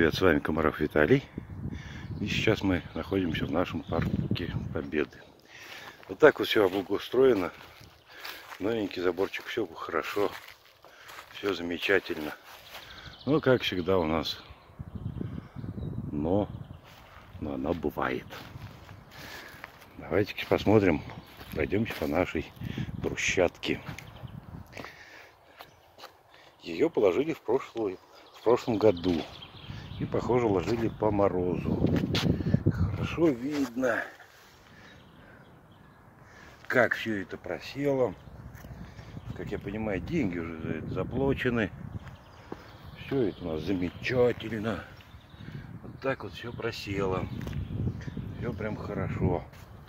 привет, с вами Комаров Виталий. И сейчас мы находимся в нашем парке Победы. Вот так вот все благоустроено. Новенький заборчик, все хорошо, все замечательно. Ну, как всегда у нас. Но оно бывает. Давайте посмотрим, пройдемся по нашей брусчатке. Ее положили в прошлом году. И, похоже, ложили по морозу. Хорошо видно, как все это просело. Как я понимаю, деньги уже за это заплачены. Все это у нас замечательно. Вот так вот все просело. Все прям хорошо.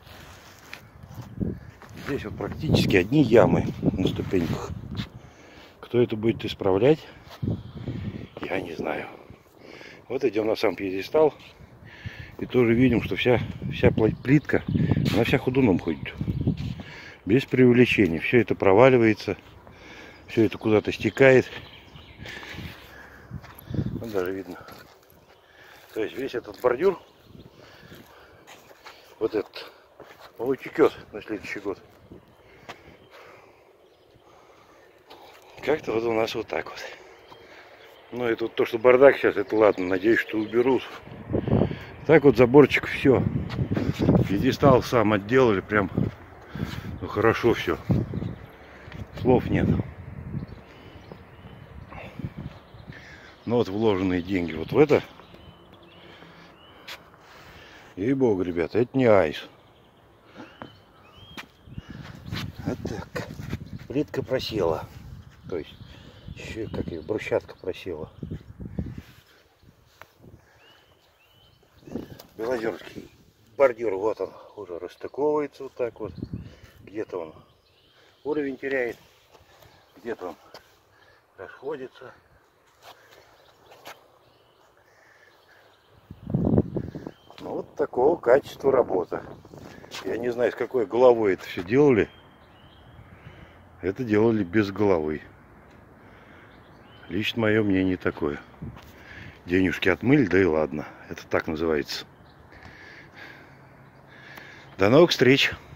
Здесь вот практически одни ямы на ступеньках. Кто это будет исправлять, я не знаю. Вот идем на сам пьедестал. И тоже видим, что вся плитка, она вся ходуном ходит. Без преувеличения. Все это проваливается. Все это куда-то стекает. Вот даже видно. То есть весь этот бордюр, вот этот, он утекет на следующий год. Как-то вот у нас вот так вот. Ну и тут то, что бардак сейчас, это ладно. Надеюсь, что уберут. Так вот заборчик, все. Пьедестал сам отделали, прям ну, хорошо все. Слов нет. Но вот вложенные деньги вот в это. Ей-богу, ребята, это не айс. Вот так. Плитка просела. То есть, еще как и брусчатка просела. Белозерский бордюр, вот он, уже расстыковывается вот так вот. Где-то он уровень теряет, где-то он расходится. Ну, вот такого качества работа. Я не знаю, с какой головой это все делали. Это делали без головы. Лично мое мнение такое. Денежки отмыли, да и ладно. Это так называется. До новых встреч!